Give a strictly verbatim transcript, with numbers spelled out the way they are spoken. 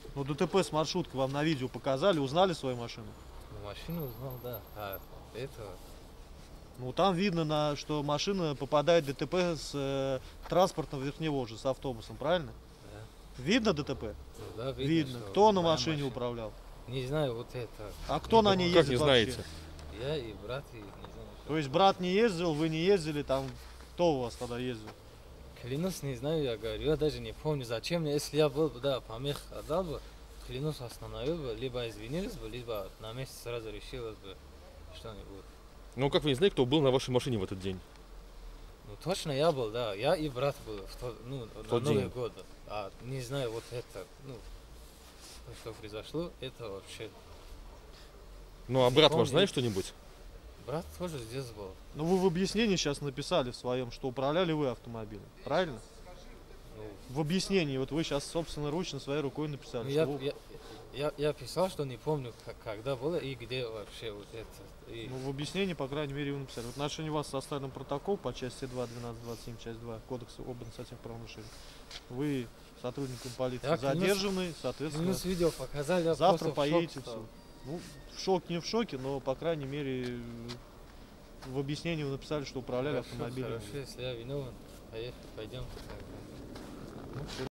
Ну, ДТП с маршруткой вам на видео показали, узнали свою машину? Ну, машину узнал, да. А это... Ну, там видно, на, что машина попадает в ДТП с э, транспортом Верхневолжья, с автобусом, правильно? Да. Видно ДТП? Ну, да, видно. Видно. Что Кто на моя машине машина. управлял? Не знаю, вот это. А кто на ней Как ездит не вообще? знаете? Я и брат, и не знаю. То есть брат не ездил, вы не ездили, там кто у вас тогда ездил? Клянусь, не знаю, я говорю, я даже не помню, зачем мне, если я был бы, да, помех отдал бы, клянусь, остановил бы, либо извинились бы, либо на месте сразу решилось бы что-нибудь. Ну как вы не знаете, кто был на вашей машине в этот день? Ну точно я был, да, я и брат был в тот, ну, В на тот Новый день. год. А не знаю, вот это, ну, что произошло, это вообще... Ну а Не брат помню. ваш знает что-нибудь? Брат тоже здесь был. Ну, вы в объяснении сейчас написали в своем, что управляли вы автомобилем, правильно? Ну, В объяснении, вот вы сейчас собственноручно своей рукой написали, ну, что я, вы... я, я, я писал, что не помню, как, когда было и где вообще вот это. И... Ну, в объяснении, по крайней мере, вы написали. В отношении вас составлен протокол по части два, двенадцать, двадцать семь, часть два Кодекса об административных правонарушениях. Вы сотрудником полиции Я клянусь- задержаны, соответственно, Минус видео показали, я завтра просто в шок поедете. впал. Все. Ну, в шок не в шоке, но, по крайней мере, в объяснении вы написали, что управляли Хорошо, автомобилем. хорошо, если я виновен, поехали, пойдем. Ну, всё.